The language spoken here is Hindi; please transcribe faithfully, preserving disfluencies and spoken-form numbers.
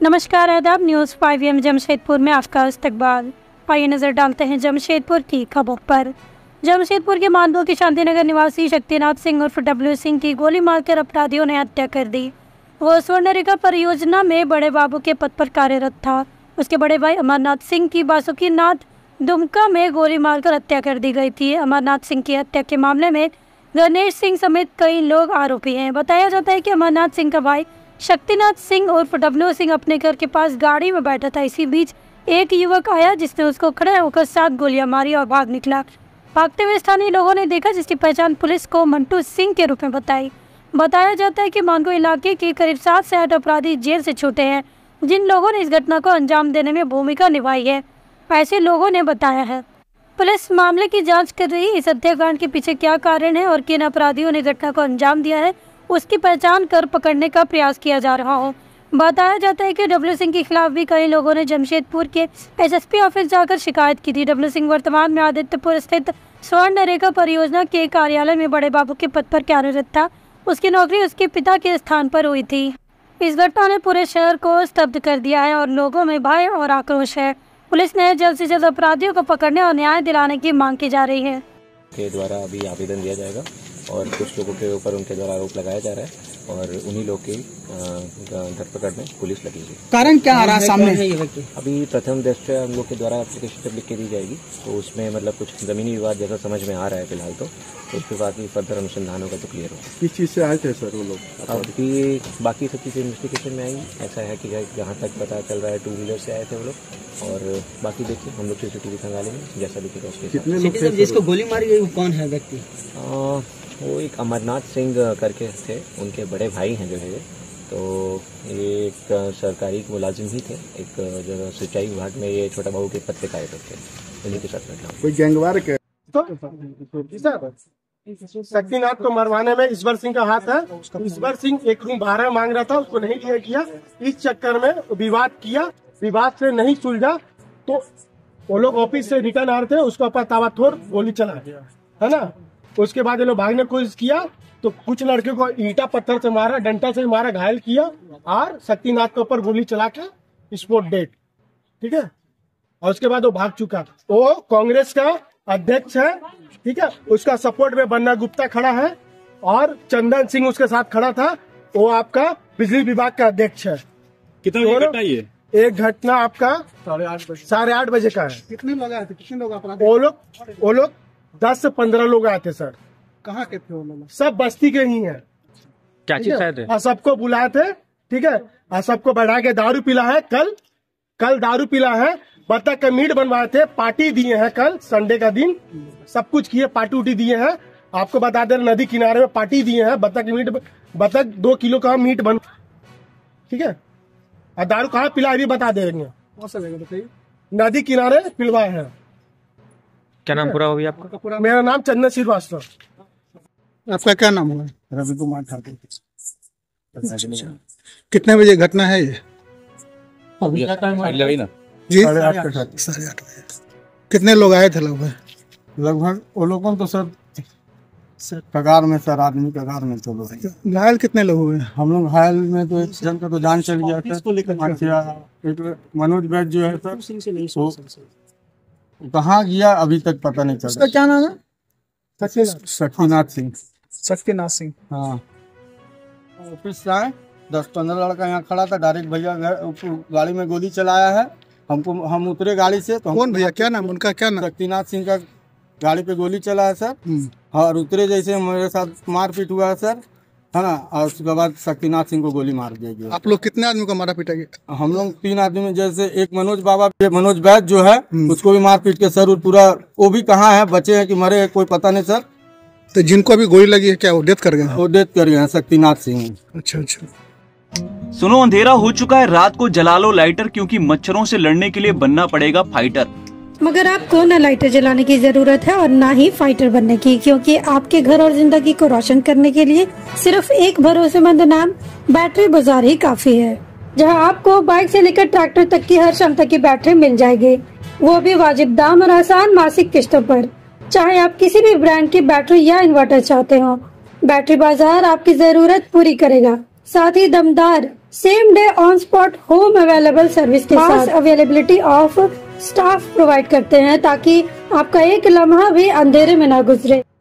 नमस्कार, आदाब। न्यूज़ फाइव एम जमशेदपुर में आपका इस्तकबाल। आइए नजर डालते हैं जमशेदपुर की खबरों पर। जमशेदपुर के मानदो के शांतिनगर निवासी शक्तिनाथ सिंह उर्फ डब्ल्यू सिंह की गोली मारकर अपराधियों ने हत्या कर दी। वो स्वर्णरेखा परियोजना में बड़े बाबू के पद पर कार्यरत था। उसके बड़े भाई अमरनाथ सिंह की बासुकीनाथ दुमका में गोली मारकर हत्या कर दी गई थी। अमरनाथ सिंह की हत्या के मामले में गणेश सिंह समेत कई लोग आरोपी हैं। बताया जाता है कि अमरनाथ सिंह का भाई शक्तिनाथ सिंह उर्फ डब्ल्यू सिंह अपने घर के पास गाड़ी में बैठा था। इसी बीच एक युवक आया जिसने उसको खड़े होकर सात गोलियां मारी और भाग निकला। भागते हुए स्थानीय लोगों ने देखा, जिसकी पहचान पुलिस को मंटू सिंह के रूप में बताई। बताया जाता है कि मानगो इलाके के करीब सात से आठ अपराधी जेल से छूटे हैं, जिन लोगों ने इस घटना को अंजाम देने में भूमिका निभाई है, ऐसे लोगों ने बताया है। पुलिस मामले की जांच कर रही है। इस हत्याकांड के पीछे क्या कारण है और किन अपराधियों ने घटना को अंजाम दिया है, उसकी पहचान कर पकड़ने का प्रयास किया जा रहा हो। बताया जाता है कि डब्ल्यू सिंह के खिलाफ भी कई लोगों ने जमशेदपुर के एसएसपी ऑफिस जाकर शिकायत की थी। डब्ल्यू सिंह वर्तमान में आदित्यपुर स्थित स्वर्णरेखा परियोजना के कार्यालय में बड़े बाबू के पद पर कार्यरत था। उसकी नौकरी उसके पिता के स्थान पर हुई थी। इस घटना ने पूरे शहर को स्तब्ध कर दिया है और लोगों में भय और आक्रोश है। पुलिस ने जल्द से जल्द अपराधियों को पकड़ने और न्याय दिलाने की मांग की जा रही है। के द्वारा अभी आवेदन दिया जाएगा और कुछ लोगों के ऊपर उनके द्वारा आरोप लगाया जा रहा है और उन्हीं लोग की धरपकड़ में पुलिस लगी हुई। कारण क्या आ रहा है सामने? अभी प्रथम दृष्टया हम लोग के द्वारा एप्लीकेशन जब लिख के दी जाएगी तो उसमें मतलब कुछ जमीनी विवाद जैसा समझ में आ रहा है फिलहाल, तो उसके बाद ही फर्दर अनुसंधान होगा तो क्लियर होगा। किस चीज़ से आए थे सर वो लोग? अभी बाकी सब चीज़ें इन्वेस्टिगेशन में आएंगी। ऐसा है कि जहाँ तक पता चल रहा है टू व्हीलर से आए थे वो लोग और बाकी देखिए हम लोग सीसीटीवी खंगालेंगे जैसा दिखेगा उसके। कितने लोग थे जिसको गोली मारी गई वो कौन है व्यक्ति? वो एक अमरनाथ सिंह करके थे, उनके बड़े भाई हैं जो है, तो ये एक सरकारी मुलाजिम ही थे, एक जो सिंचाई विभाग में ये छोटा बाबू के पद पे कार्यरत थे। उन्हीं के साथ बैठा कोई गैंगवार के शक्तिनाथ को मरवाने में ईश्वर सिंह का हाथ है। ईश्वर सिंह एक रूम भाड़ा मांग रहा था, उसको नहीं दिया गया। इस चक्कर में विवाद किया, विवाद से नहीं सुलझा तो वो लोग ऑफिस से रिटर्न आ रहे थे, उसके ऊपर ताबड़तोड़ गोली चला है ना। उसके बाद ये लोग भागने की कोशिश किया तो कुछ लड़के को ईंटा पत्थर से मारा, डंडा से मारा, घायल किया और शक्तिनाथ के ऊपर गोली चला के स्पॉट डेड। ठीक है, और उसके बाद वो भाग चुका। वो कांग्रेस का अध्यक्ष है, ठीक है, उसका सपोर्ट में बन्ना गुप्ता खड़ा है और चंदन सिंह उसके साथ खड़ा था, वो आपका बिजली विभाग का अध्यक्ष है। कितना घटना ये? एक घटना आपका साढ़े आठ बजे साढ़े आठ बजे का है। कितने लोग आए थे? कितने लोग अपराध? वो लोग वो लोग दस से पंद्रह लोग आए थे सर। कहाँ के थे वो लोग? सब बस्ती के ही हैं। क्या चीज थे? और सबको बुलाए थे, ठीक है, और सबको बैठा के दारू पिला है। कल कल दारू पिला है, बतख का मीट बनवाए थे, पार्टी दिए हैं कल संडे का दिन, सब कुछ किए, पार्टी उटी दिए हैं। आपको बता दें नदी किनारे में पार्टी दिए हैं, बतख मीट, बतख दो किलो का मीट बन, ठीक है, और दारू कहाँ पिला भी बता देंगे। बताइए, नदी किनारे पिलवाए हैं। क्या नाम पूरा हो गया आपका? मेरा नाम चंदन श्रीवास्तव। आपका क्या नाम हुआ? रवि कुमार ठाकुर। कितने बजे घटना है ये? अभी क्या टाइम है ना? जी साढ़े आठ के साथ। साढ़े आठ बजे। कितने लोग आए थे लगभग? लगभग वो लोगों तो सब कगार में, सर आदमी कगार में तो लोग। घायल कितने लोग हुए? हम लोग घायल में तो एक जन का तो जान चल गया था। एक मनोज वैद्य जो है सर, कहाँ गया अभी तक पता नहीं चला। उसका क्या नाम है? शक्तिनाथ सिंह। शक्तिनाथ सिंह। हाँ, ऑफिस से आए, दस पंद्रह लड़का यहाँ खड़ा था, डायरेक्ट भैया गाड़ी में गोली चलाया है हमको। हम उतरे गाड़ी से तो कौन भैया? क्या नाम उनका? क्या नाम? शक्तिनाथ सिंह का गाड़ी पे गोली चला है सर। हाँ, और उतरे जैसे मेरे साथ मारपीट हुआ है सर, है ना, और उसके बाद शक्तिनाथ सिंह को गोली मार दिया गया। आप लोग कितने आदमी को मारा पीटा गया? हम लोग तीन आदमी, जैसे एक मनोज बाबा, मनोज वैद्य जो है उसको भी मार पीट के सर, और पूरा वो भी कहाँ है, बचे हैं कि मरे हैं कोई पता नहीं सर। तो जिनको अभी गोली लगी है क्या वो डेथ कर गए? वो डेथ कर गए हैं, शक्तिनाथ सिंह। अच्छा अच्छा। सुनो, अंधेरा हो चुका है, रात को जला लो लाइटर, क्योंकि मच्छरों से लड़ने के लिए बनना पड़ेगा फाइटर। मगर आपको न लाइटर जलाने की जरूरत है और ना ही फाइटर बनने की, क्योंकि आपके घर और जिंदगी को रोशन करने के लिए सिर्फ एक भरोसेमंद नाम बैटरी बाजार ही काफी है, जहां आपको बाइक से लेकर ट्रैक्टर तक की हर क्षमता की बैटरी मिल जाएगी, वो भी वाजिब दाम और आसान मासिक किस्तों पर। चाहे आप किसी भी ब्रांड की बैटरी या इन्वर्टर चाहते हो, बैटरी बाजार आपकी जरूरत पूरी करेगा। साथ ही दमदार same day on spot home available service के साथ अवेलेबिलिटी ऑफ स्टाफ प्रोवाइड करते हैं ताकि आपका एक लम्हा भी अंधेरे में ना गुजरे।